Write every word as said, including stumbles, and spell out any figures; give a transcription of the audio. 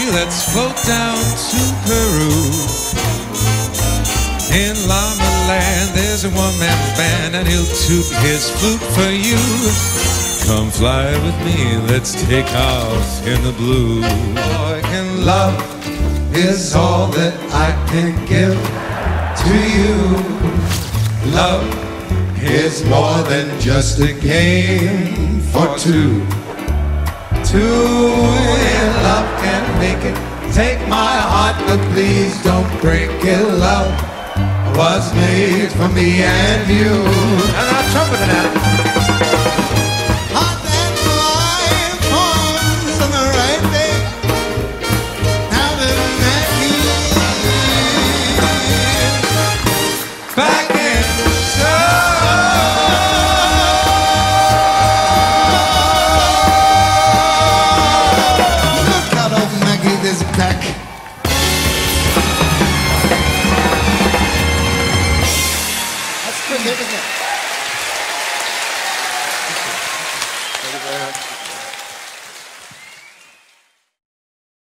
let's float down to Peru. In Llama Land, there's a one-man band, and he'll toot his flute for you. Come fly with me, let's take off in the blue. Boy, and love is all that I can give to you. Love is more than just a game for two. Two in love can make it. Take my heart, but please don't break it. Love was made for me and you. And I'm trumpeting at it. Hot and live horns on the right day. Now the Mackie back in town. Look out, old Mackie, this back. That's pretty good, isn't it? Thank you very much.